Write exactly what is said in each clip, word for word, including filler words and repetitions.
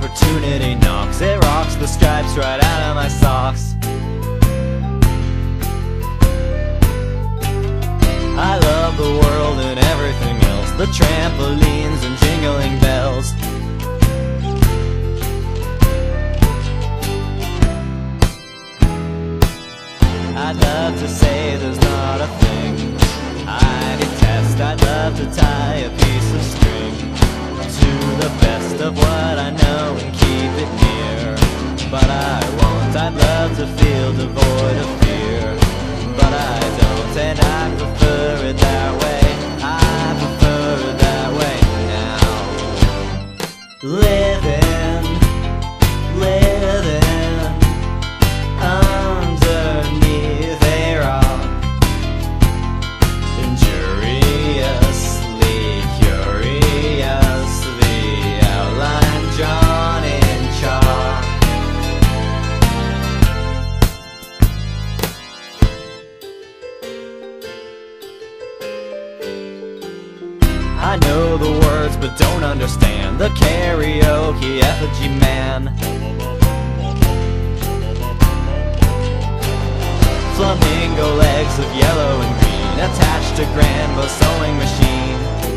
opportunity knocks, it rocks the stripes right out of my socks. I love the world and everything else, the trampolines and jingling bells. I'd love to say there's not a thing I detest. I'd love to tie a piece of string to the best of what I know and keep it near, but I won't. I'd love to feel devoid of fear, but I don't, and I prefer it that way. I prefer it that way now. Living, living underneath a rock, injuriously, curiously, outline drawn in chalk. I know the words but don't understand the karaoke effigy man. Flamingo legs of yellow and green attached to Granville sewing machine.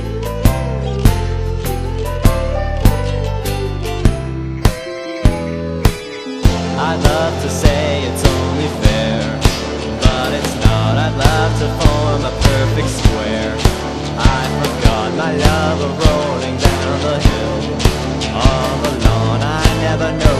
I'd love to say it's only fair, but it's not. I'd love to form a perfect square. I forgot my love of rolling down the hill on the lawn. I never know